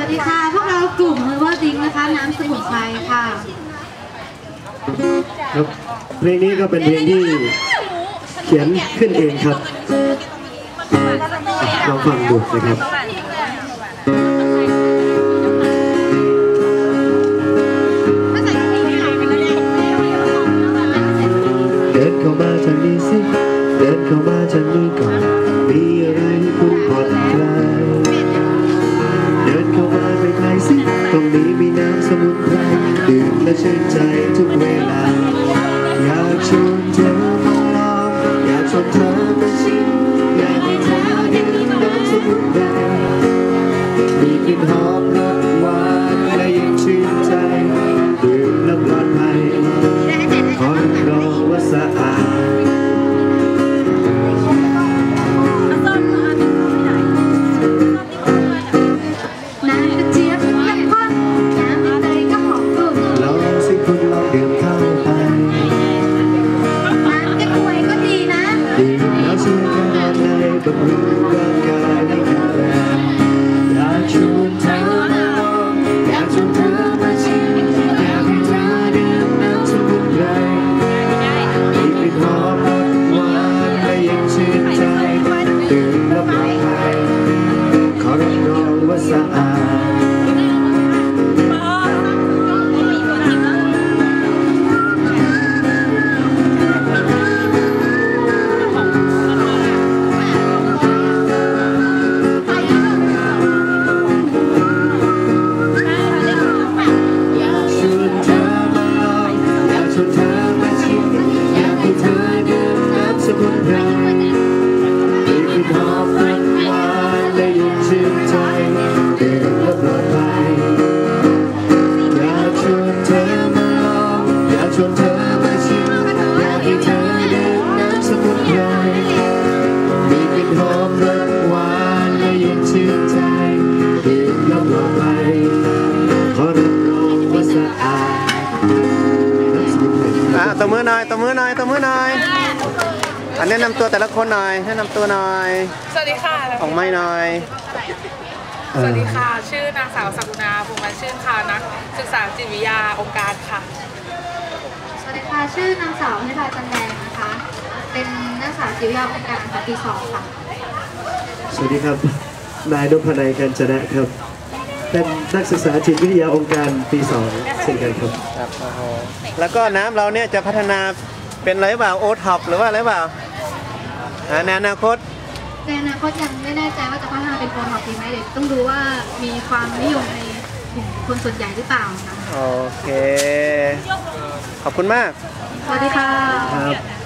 ดีค่ะพวกเรากลุ่มเฮอร์เบอร์ดิงนะคะน้ำสมุนไพรค่ะครับเพลงนี้ก็เป็นเพลงที่เขียนขึ้นเองครับลองฟังดูนะครับเดินเข้ามาทางนี้สิเดินเข้ามาทางนี้ก่อนมีอะไรให้คุณผ่อนคลายเดินเข้ามาใกล้ๆสิตรงนี้มีน้ำสมุนไพรดื่มและชื่นใจทุกเวลาอยากชวนเธอมาลองอยากชวนเธอมาชิมอยากให้เธอดื่มน้ำสมุนไพรมีกลิ่นหอมรสหวานและยังชื่นใจดื่มแล้วปลอดภัยขอรับรองว่าสะอาดบำรุงร่างกายให้แข็งแรงอยากชวนเธอมาลองอยากชวนเธอมาชิมอยากให้เธอดื่มน้ำสมุนไพรมีกลิ่นหอมรสหวานและยังชื่นใจดื่มแล้วปลอดภัยขอรับรองว่าสะอาดตบมือหน่อยตบมือหน่อยตบมือหน่อยอันแนะนำตัวแต่ละคนหน่อยแนะนำตัวหน่อยสวัสดีค่ะออกไม้หน่อยสวัสดีค่ะชื่อนางสาวสกุณาภูมิมันชื่นค่ะนักศึกษาจิตวิทยาองค์การค่ะสวัสดีค่ะชื่อนางสาวนิพาจันแดงนะคะเป็นนักศึกษาจิตวิทยาองค์การค่ะปี 2ค่ะสวัสดีครับนายนพนัยกัญจนะครับเป็นนักศึกษาจิตวิทยาองค์การปี 2เช่นกันครับแล้วก็น้ำเราเนี่ยจะพัฒนาเป็นอะไรเปล่าโอท็อปหรือว่าอะไรเปล่าในอนาคตยังไม่แน่ใจว่าจะพัฒนาเป็นโอท็อปดีไหมเดี๋ยวต้องดูว่ามีความนิยมในกลุ่มคนส่วนใหญ่หรือเปล่านะโอเคขอบคุณมากสวัสดีค่ะ